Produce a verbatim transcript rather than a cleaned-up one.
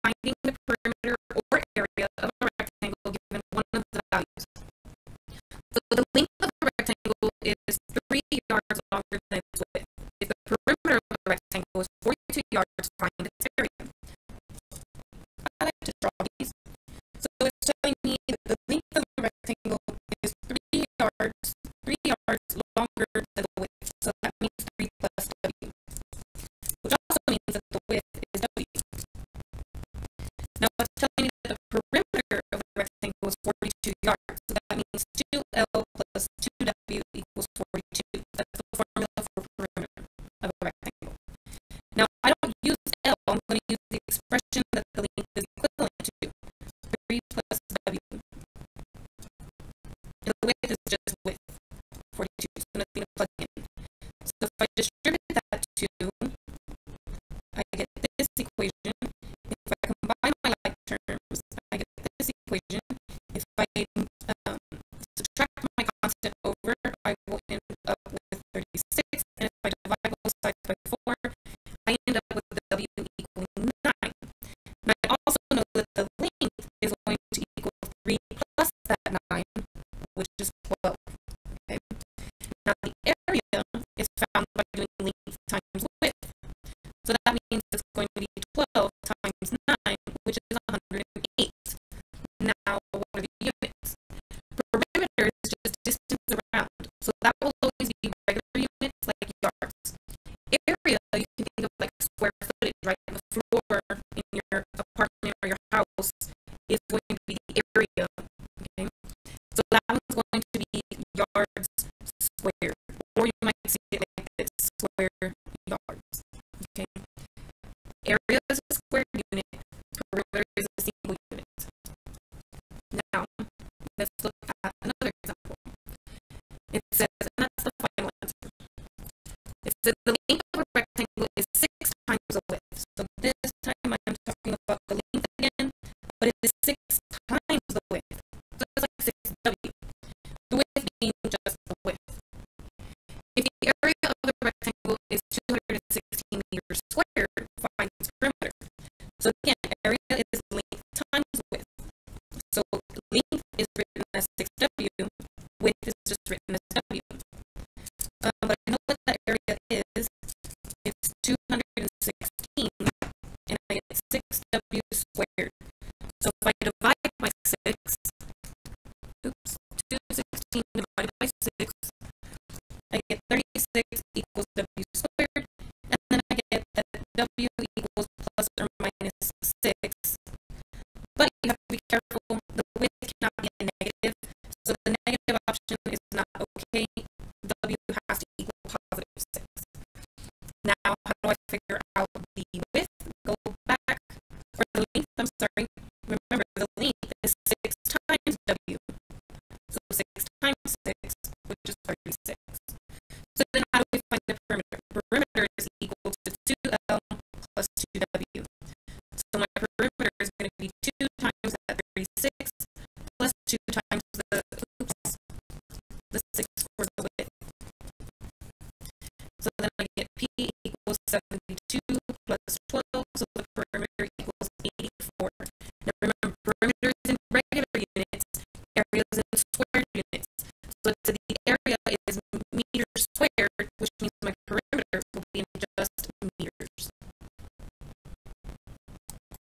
finding the perimeter or area of a rectangle given one of the values. So the length of the rectangle is three yards longer than its width. If the perimeter of the rectangle is forty-two yards, find its area. I like to draw these. So it's telling me that the length of the rectangle is three yards, three yards longer than the width. So that means three plus W, which also means that the width is W. Now it's telling me that the perimeter of the rectangle is forty-two yards. So that means two L plus two W equals forty-two. That's the formula for perimeter of a rectangle. Now I don't use L, I'm going to use the expression that the length is equivalent to, three plus W. The width is just width, forty-two, so nothing to plug in. So if I distribute that to, I get this equation. If I combine my like terms, I get this equation. If I um, subtract my constant over, I will end up with thirty-six. And if I divide both sides by four, I end up with W equaling nine. And I also know that the length is going to equal three plus that nine, which is twelve. Okay. Now the area is found by doing length times width. So that means it's going to be twelve times nine, which is one hundred eight. Now, what are the units? Perimeter is just distance around. So that will always be regular units like yards. Area, you can think of like square footage, right? The floor in your apartment or your house is going to be the area. Okay. So that one's going to be yards squared. Or you might see it like this, square yards. Okay. Area is a square unit, perimeter is a single unit. Now, let's look at another example. It says, and that's the final answer. It says the length of a rectangle is six times the width. So this time I am talking about the length again, but it is six times the width. So it's like six W. The width being just the width. If the area of the rectangle is two hundred sixteen meters squared, find its perimeter. So again, area is length times width. So length is written as six W, width is just written as W. Um, but I know what that area is. It's two hundred sixteen, and I get six W squared. So if I divide by six, oops, two hundred sixteen divided by six, I get thirty-six equals W squared, and then I get that W equals plus or minus six. But you have to be careful, the width cannot be a negative, so the negative option is not okay. W has to equal positive six. Now, how do I figure out the width? Go back, or the length, I'm sorry. Remember, the length is six times W. So six times six, which is thirty-six. So then how do we find the perimeter? Perimeter is equal to two L plus two W. So my perimeter is going to be two times that thirty-six plus two times the, oops, the six for the width. So then I get P equals seventy-two plus twelve